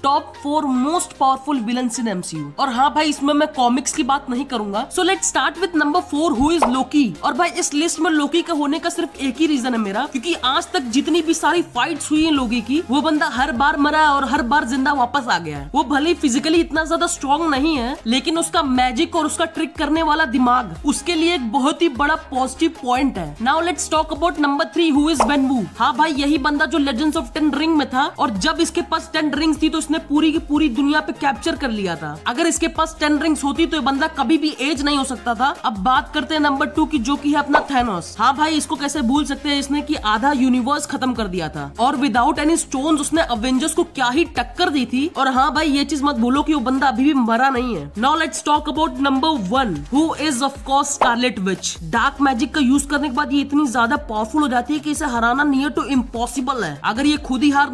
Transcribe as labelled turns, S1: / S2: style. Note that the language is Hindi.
S1: Top 4 most powerful villains in MCU. और हाँ भाई, इसमें मैं कॉमिक्स की बात नहीं करूंगा। So let's start with number 4, who is Loki. और भाई इस लिस्ट में लोकी का होने का सिर्फ एक ही रीजन है मेरा, क्योंकि आज तक जितनी भी सारी फाइट्स हुई है लोकी की, वो बंदा हर बार मरा है और हर बार जिंदा वापस आ गया है। वो भले फिजिकली इतना ज्यादा स्ट्रॉन्ग नहीं है, लेकिन उसका मैजिक और उसका ट्रिक करने वाला दिमाग उसके लिए एक बहुत ही बड़ा पॉजिटिव पॉइंट है। Now let's talk about number 3, who is Wenwu. हाँ भाई, यही बंदा जो लेजेंड्स ऑफ 10 रिंग में था, और जब इसके पास 10 रिंग्स थी तो इसने पूरी की पूरी दुनिया पे कैप्चर कर लिया था। अगर इसके पास 10 रिंग्स होती तो ये बंदा कभी भी एज नहीं हो सकता था। अब बात करते हैं नंबर 2 की, जो कि है अपना थैनोस। हाँ भाई, इसको कैसे भूल सकते हैं, इसने कि आधा यूनिवर्स खत्म कर दिया था और विदाउट एनी स्टोन्स उसने अवेंजर्स को क्या ही टक्कर दी थी। और हाँ भाई, ये चीज मत भूलो कि वो बंदा अभी भी मरा नहीं है। Now let's talk about number 1, who is of course Scarlet Witch. Dark magic का यूज करने के बाद ये इतनी ज्यादा पावरफुल हो जाती है कि इसे हराना नियर टू इम्पॉसिबल है। अगर ये खुद ही हार